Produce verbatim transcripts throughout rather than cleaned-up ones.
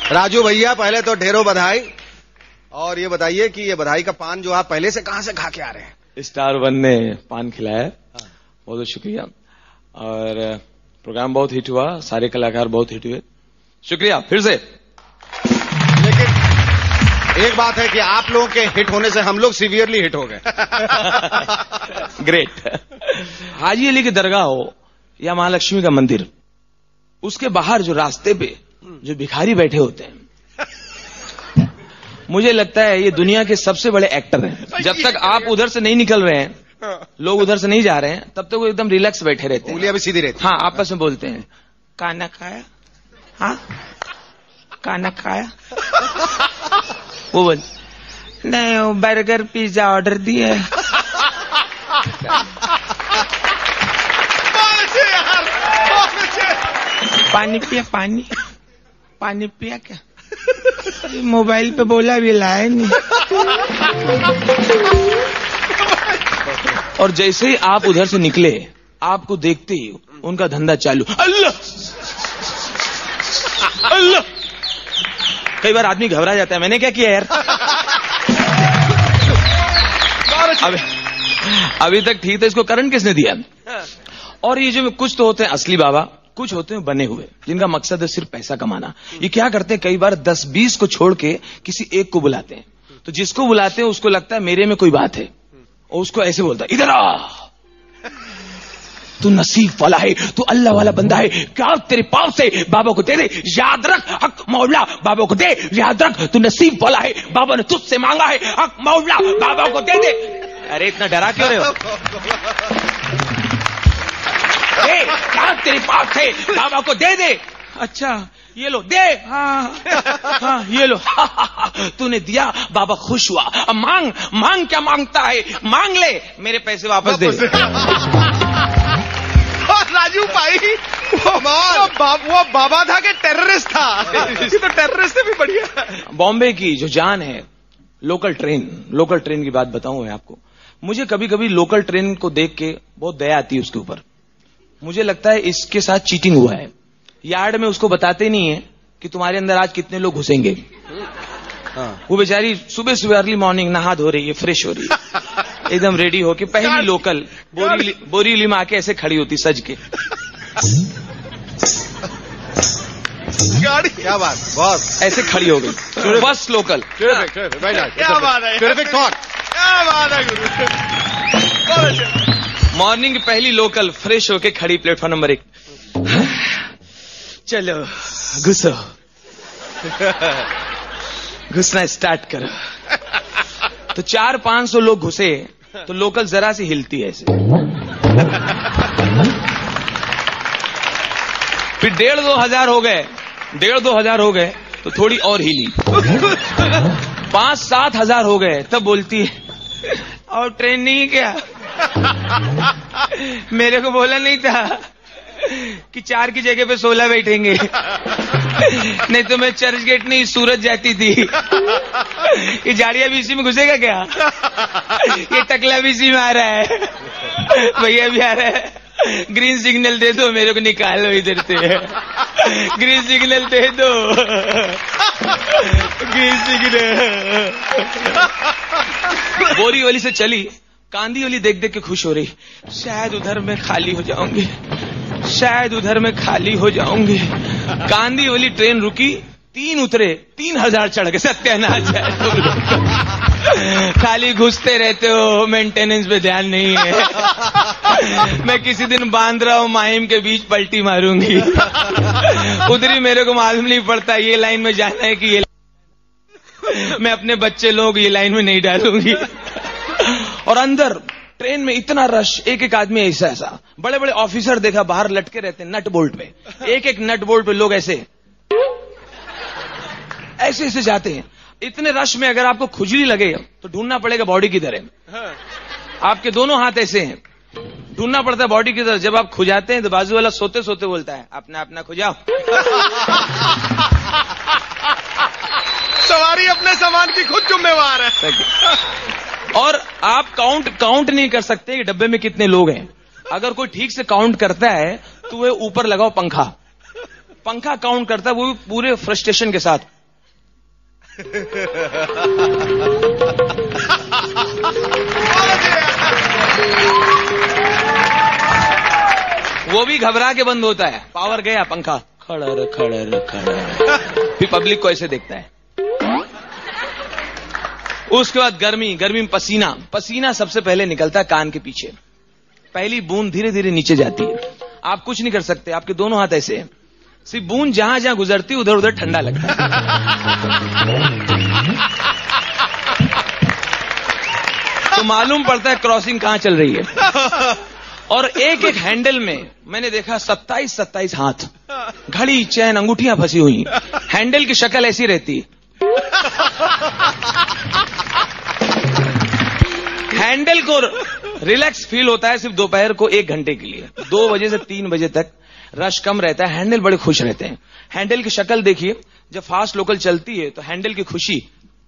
राजू भैया, पहले तो ढेरों बधाई। और ये बताइए कि ये बधाई का पान जो आप पहले से कहां से खा के आ रहे हैं? स्टार वन ने पान खिलाया, बहुत बहुत शुक्रिया। और प्रोग्राम बहुत हिट हुआ, सारे कलाकार बहुत हिट हुए, शुक्रिया फिर से। लेकिन एक बात है कि आप लोगों के हिट होने से हम लोग सीवियरली हिट हो गए। ग्रेट। हाजी अली की दरगाह हो या महालक्ष्मी का मंदिर, उसके बाहर जो रास्ते पे जो भिखारी बैठे होते हैं, मुझे लगता है ये दुनिया के सबसे बड़े एक्टर हैं। जब तक आप उधर से नहीं निकल रहे हैं, लोग उधर से नहीं जा रहे हैं, तब तक वो एकदम रिलैक्स बैठे रहते हैं, उंगलियां भी सीधी रहती। हाँ, आपस में बोलते हैं, खाना खाया? हाँ, खाना खाया? वो बोल, नहीं, वो बर्गर पिज्जा ऑर्डर दिया है। पानी पिया? पानी पानी पिया क्या? मोबाइल पे बोला भी लाया नहीं। और जैसे ही आप उधर से निकले, आपको देखते ही उनका धंधा चालू। अल्लाह अल्लाह। कई बार आदमी घबरा जाता है, मैंने क्या किया यार। अभी, अभी तक ठीक था, इसको करंट किसने दिया? और ये जो कुछ तो होते हैं असली बाबा, कुछ होते हैं बने हुए, जिनका मकसद है सिर्फ पैसा कमाना। ये क्या करते हैं, कई बार दस बीस को छोड़ के किसी एक को बुलाते हैं, तो जिसको बुलाते हैं उसको लगता है मेरे में कोई बात है, और उसको ऐसे बोलता है, इधर आ, तू नसीब वाला है, तू अल्लाह वाला बंदा है, क्या तेरे पाँव से बाबा को दे दे, याद रख, हक मौला बाबा को दे, याद रख, तू नसीब वाला है, बाबा ने तुझसे मांगा है, हक मौला बाबा को दे दे। अरे इतना डरा क्यों रहे हो? ए, क्या तेरे पास है, बाबा को दे दे। अच्छा, ये लो, दे। हाँ हाँ, ये लो। तूने दिया, बाबा खुश हुआ। अब मांग, मांग क्या मांगता है, मांग ले, मेरे पैसे वापस दे। राजू भाई, वो, वो, बा, वो बाबा था कि टेररिस्ट था? ये तो टेररिस्ट से भी बढ़िया। बॉम्बे की जो जान है, लोकल ट्रेन, लोकल ट्रेन की बात बताऊं मैं आपको। मुझे कभी कभी लोकल ट्रेन को देख के बहुत दया आती है उसके ऊपर। मुझे लगता है इसके साथ चीटिंग हुआ है। यार्ड में उसको बताते नहीं है कि तुम्हारे अंदर आज कितने लोग घुसेंगे। हाँ। वो बेचारी सुबह सुबह अर्ली मॉर्निंग नहा धो रही है, फ्रेश हो रही है, एकदम रेडी होके, पहली लोकल बोरी बोरीली में आके ऐसे खड़ी होती सज के। गाड़ी, क्या बात, बस ऐसे खड़ी हो गई, बस लोकल। क्या बात है, टेरिफिक थॉट, क्या बात है गुरु। मॉर्निंग की पहली लोकल फ्रेश होके खड़ी प्लेटफॉर्म नंबर एक। चलो घुसो, घुसना स्टार्ट करो। तो चार पांच सौ लोग घुसे, तो लोकल जरा सी हिलती है ऐसे। फिर डेढ़ दो हजार हो गए, डेढ़ दो हजार हो गए तो थोड़ी और हिली। पांच सात हजार हो गए, तब बोलती है, और ट्रेन नहीं क्या? मेरे को बोला नहीं था कि चार की जगह पे सोलह बैठेंगे, नहीं तो मैं चर्च गेट नहीं सूरत जाती थी। ये जाड़िया भी इसी में घुसेगा क्या? ये टकला भी इसी में आ रहा है, भैया भी आ रहा है। ग्रीन सिग्नल दे दो, मेरे को निकालो इधर से। ग्रीन सिग्नल दे दो, ग्रीन सिग्नल। बोरी वाली से चली, कांदी वाली देख देख के खुश हो रही, शायद उधर में खाली हो जाऊंगी, शायद उधर में खाली हो जाऊंगी। कांदी वाली ट्रेन रुकी, तीन उतरे, तीन हजार चढ़ गए। सत्यानाश है, खाली घुसते रहते हो, मेंटेनेंस पे ध्यान नहीं है। मैं किसी दिन बांद्रा और माहिम के बीच पलटी मारूंगी, उधर ही मेरे को मालूम नहीं पड़ता ये लाइन में जाना है कि ये, मैं अपने बच्चे लोग ये लाइन में नहीं डालूंगी। और अंदर ट्रेन में इतना रश, एक एक आदमी ऐसा ऐसा, बड़े बड़े ऑफिसर देखा बाहर लटके रहते हैं नट बोल्ट पे, एक एक नट बोल्ट पे लोग ऐसे ऐसे ऐसे जाते हैं। इतने रश में अगर आपको खुजली लगे तो ढूंढना पड़ेगा बॉडी किधर है। आपके दोनों हाथ ऐसे हैं, ढूंढना पड़ता है बॉडी किधर। जब आप खुजाते हैं तो बाजू वाला सोते सोते बोलता है, अपना अपना खुजाओ। सवारी अपने सामान की खुद जिम्मेवार है। और आप काउंट काउंट नहीं कर सकते कि डब्बे में कितने लोग हैं। अगर कोई ठीक से काउंट करता है तो वह ऊपर लगाओ पंखा, पंखा काउंट करता है, वो भी पूरे फ्रस्ट्रेशन के साथ। वो भी घबरा के बंद होता है। पावर गया, पंखा खड़र खड़र खड़र, फिर पब्लिक को ऐसे देखता है। उसके बाद गर्मी, गर्मी में पसीना, पसीना सबसे पहले निकलता है कान के पीछे। पहली बूंद धीरे धीरे नीचे जाती है। आप कुछ नहीं कर सकते, आपके दोनों हाथ ऐसे हैं। सिर्फ बूंद जहां जहां गुजरती उधर उधर ठंडा लगता है। तो मालूम पड़ता है क्रॉसिंग कहां चल रही है। और एक एक हैंडल में मैंने देखा सत्ताईस सत्ताईस हाथ, घड़ी, चैन, अंगूठियां फंसी हुई। हैंडल की शक्ल ऐसी रहती। हैंडल को रिलैक्स फील होता है सिर्फ दोपहर को एक घंटे के लिए। दो बजे से तीन बजे तक रश कम रहता है, हैंडल बड़े खुश रहते हैं। हैंडल की शक्ल देखिए, जब फास्ट लोकल चलती है तो हैंडल की खुशी।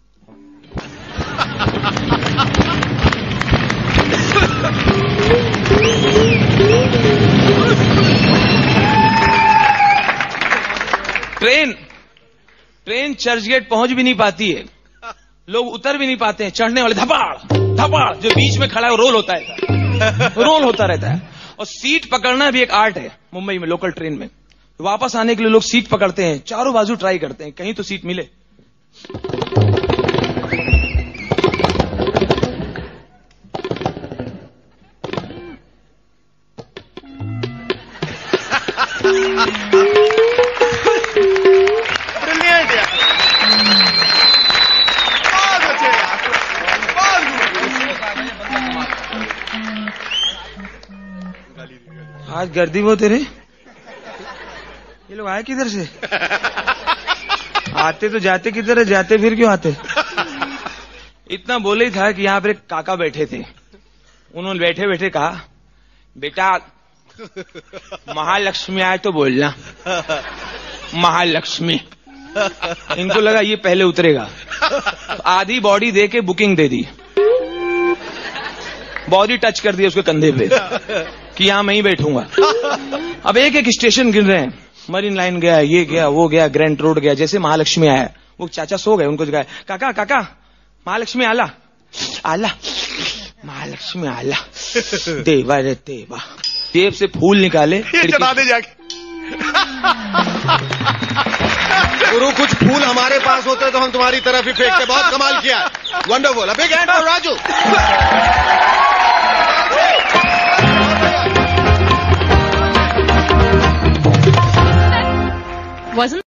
ट्रेन ट्रेन चर्चगेट पहुंच भी नहीं पाती है, लोग उतर भी नहीं पाते हैं। चढ़ने वाले धपाड़ धपाड़, जो बीच में खड़ा है वो रोल होता है, रोल होता रहता है। और सीट पकड़ना भी एक आर्ट है मुंबई में लोकल ट्रेन में। वापस आने के लिए लोग सीट पकड़ते हैं, चारों बाजू ट्राई करते हैं, कहीं तो सीट मिले। ब्रिलियंट यार, बहुत अच्छे यार, बहुत आज गर्दी वो तेरे, ये लोग आए किधर से? आते तो जाते किधर है, जाते फिर क्यों आते? इतना बोले ही था कि यहां पर एक काका बैठे थे। उन्होंने बैठे बैठे कहा, बेटा महालक्ष्मी आए तो बोलना, महालक्ष्मी। इनको लगा ये पहले उतरेगा, आधी बॉडी दे के बुकिंग दे दी, बॉडी टच कर दी उसके कंधे पे कि यहां मैं ही बैठूंगा। अब एक एक स्टेशन गिन रहे हैं, मरीन लाइन गया, ये गया, वो गया, ग्रैंड रोड गया। जैसे महालक्ष्मी आया, वो चाचा सो गए, उनको जगाया, काका काका महालक्ष्मी आला आला, महालक्ष्मी आला। देवा रे देवा, जेब से फूल निकाले, चढ़ा दे जाके। गुरु, कुछ फूल हमारे पास होते तो हम तुम्हारी तरफ ही फेंकते। बहुत कमाल किया, wonderful. Big hand for Raju. Wasn't